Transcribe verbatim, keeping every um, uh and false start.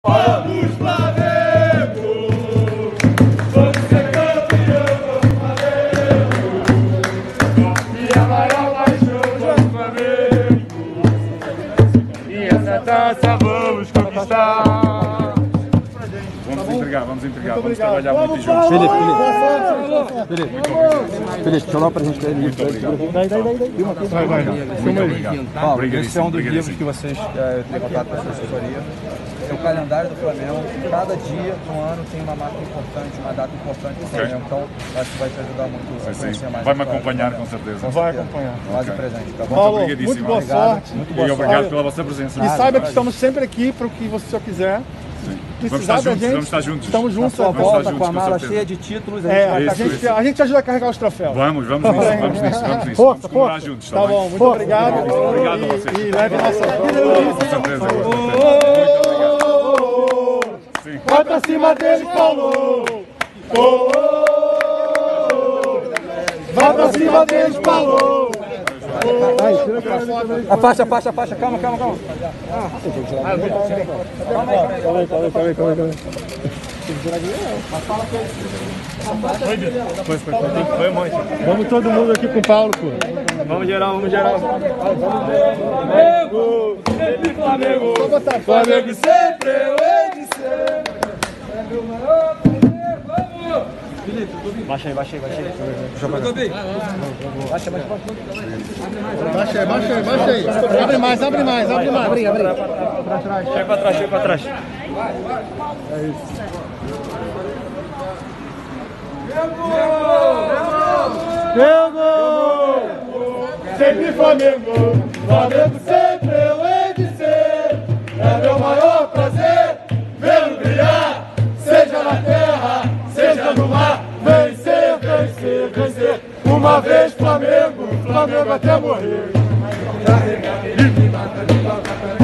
Vamos, Flamengo! Vamos ser campeão, Flamengo! E a maior paixão do Flamengo! E essa taça vamos conquistar! Vamos entregar, vamos entregar, vamos trabalhar muito juntos. Felipe, Felipe, Felipe, Felipe, deixa eu dar um presente pra ele. Muito obrigado. Daí, daí, daí, daí. Vai, vai, muito obrigado. Paulo, esse é um dos livros que vocês é, têm contato com a sua assessoria. É o calendário do Flamengo. Cada dia do ano tem uma marca importante, uma data importante do Flamengo. Então, acho que vai te ajudar muito a conhecer mais. Vai me acompanhar, com certeza. Vai acompanhar. Mais um presente, tá bom? Paulo, muito boa sorte. Muito boa sorte. E obrigado pela vossa presença. E saiba que estamos sempre aqui para o que você quiser. Vamos estar juntos, vamos estar juntos. Estamos juntos. A volta juntos, com a mala com cheia de títulos. A É, gente, a, gente, a gente ajuda a carregar os troféus. Vamos, vamos nisso, vamos nisso, vamos nisso. Força, Vamos comemorar força. juntos, Tá tá bom, bem? muito obrigado. Obrigado a E, vocês. e leve nossa Com certeza. Muito obrigado. Sim. Vai pra cima deles, Paulo! Oh, oh, oh. Vai pra cima deles, Paulo! Afasta, afasta, afasta. Calma, calma, calma. Calma aí, calma aí, calma aí, calma aí. Vamos todo mundo aqui com o Paulo, pô. Vamos geral, vamos geral. Flamengo, sempre Flamengo. Flamengo sempre eu hei de ser. Baixa aí, baixa aí, baixa aí. Baixa aí, baixa aí, baixa aí. Abre mais, abre mais, abre mais. Abre, abre. Chega pra trás, chega pra trás. É isso. Flamengo! Sempre Flamengo! Flamengo sempre eu hei de ser! É meu maior prazer vê-lo brilhar, seja na terra, seja no mar. Vencer, vencer, vencer! Uma vez Flamengo, Flamengo até morrer!